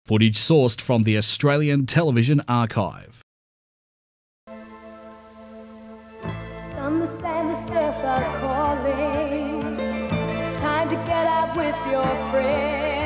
Footage sourced from the Australian Television Archive. Understand the surf are calling. Time to get out with your friends.